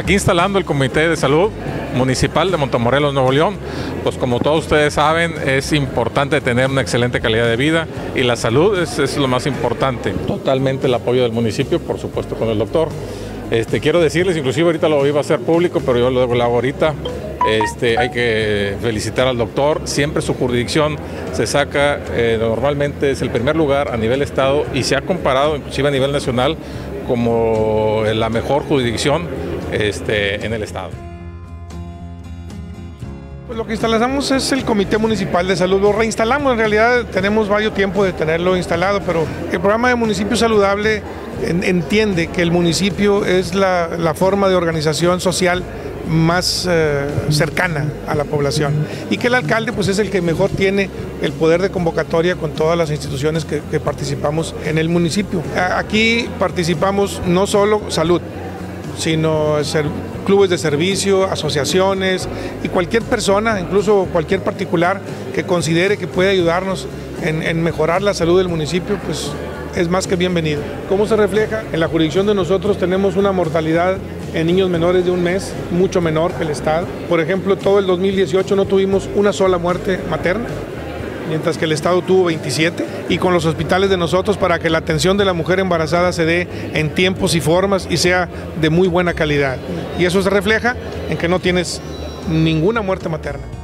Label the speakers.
Speaker 1: aquí instalando el Comité de Salud Municipal de Montemorelos, Nuevo León. Pues como todos ustedes saben, es importante tener una excelente calidad de vida y la salud es lo más importante. Totalmente el apoyo del municipio, por supuesto con el doctor. Quiero decirles, inclusive ahorita lo iba a hacer público, pero yo lo hago ahorita. Hay que felicitar al doctor. Siempre su jurisdicción se saca, normalmente es el primer lugar a nivel estado y se ha comparado inclusive a nivel nacional como la mejor jurisdicción en el estado.
Speaker 2: Pues lo que instalamos es el Comité Municipal de Salud. Lo reinstalamos, en realidad tenemos varios tiempos de tenerlo instalado, pero el programa de Municipio Saludable entiende que el municipio es la forma de organización social más cercana a la población y que el alcalde pues es el que mejor tiene el poder de convocatoria con todas las instituciones que participamos en el municipio. Aquí participamos no solo salud, sino clubes de servicio, asociaciones y cualquier persona, incluso cualquier particular que considere que puede ayudarnos en mejorar la salud del municipio, pues es más que bienvenido. ¿Cómo se refleja? En la jurisdicción de nosotros tenemos una mortalidad en niños menores de un mes mucho menor que el estado. Por ejemplo, todo el 2018 no tuvimos una sola muerte materna, mientras que el estado tuvo 27, y con los hospitales de nosotros para que la atención de la mujer embarazada se dé en tiempos y formas y sea de muy buena calidad. Y eso se refleja en que no tienes ninguna muerte materna.